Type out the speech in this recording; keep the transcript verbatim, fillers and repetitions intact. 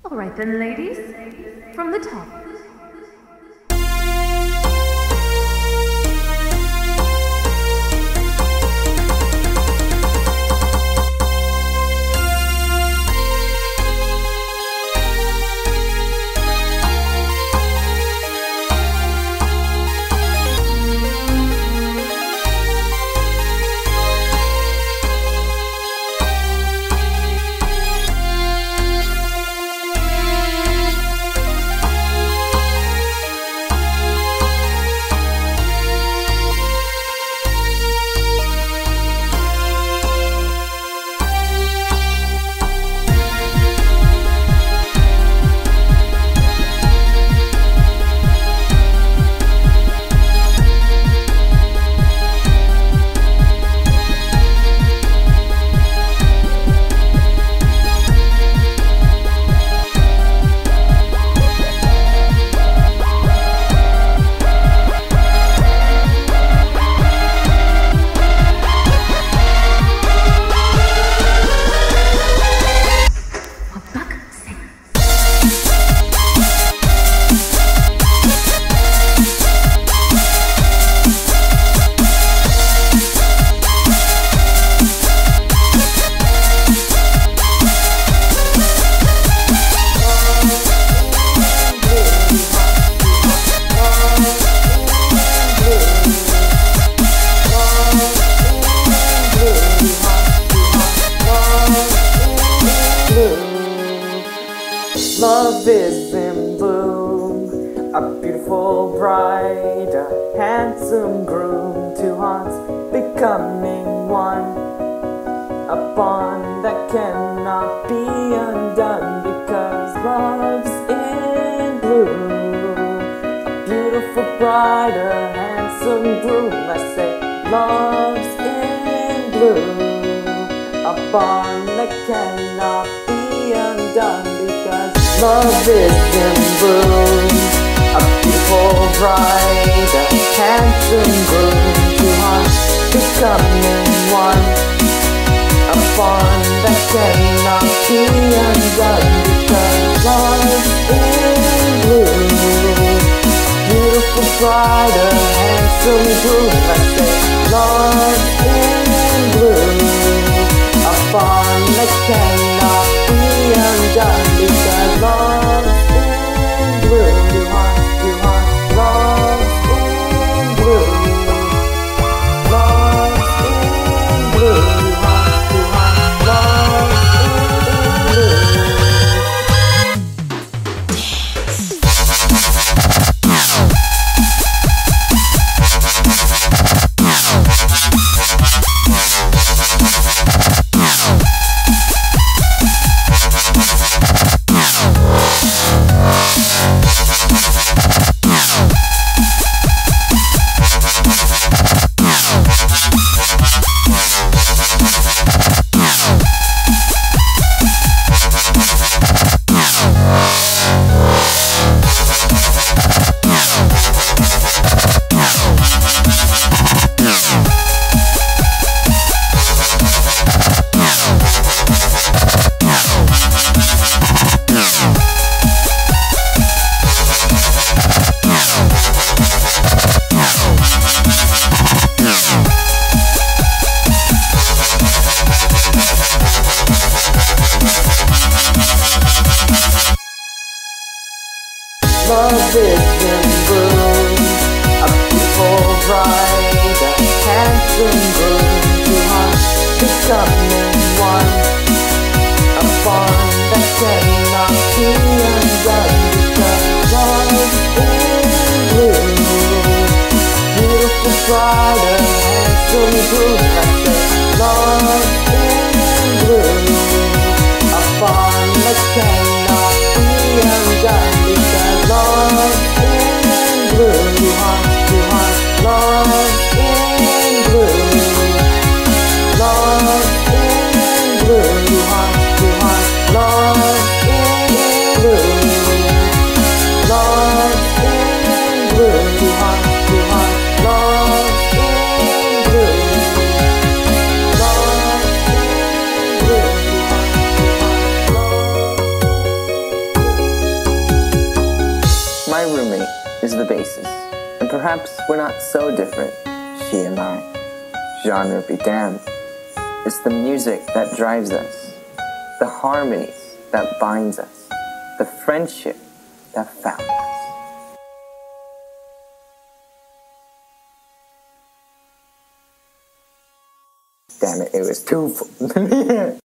All right then, ladies, from the top. Love is in bloom, a beautiful bride, a handsome groom, two hearts becoming one, a bond that cannot be undone because love's in bloom. A beautiful bride, a handsome groom, I say love's in bloom, a bond that cannot be undone because love is in bloom. A beautiful bride, a handsome groom, two hearts becoming one, a bond that cannot be undone because love's in bloom. Beautiful bride, a handsome groom, I say love's in bloom, a bond that cannot be undone because love's in bloom. Two hearts, two hearts, love's in bloom. Love's in bloom. Two hearts, two hearts, love's in bloom. Love is in bloom, a beautiful bride, a handsome groom, two hearts becoming one, a bond that cannot be undone because love's in bloom. Beautiful bride, a handsome groom, I say love's in bloom, a bond that cannot be undone because love's in the bassist, and perhaps we're not so different, she and I. Genre be damned. It's the music that drives us, the harmonies that binds us, the friendship that found us. Damn it, it was too full.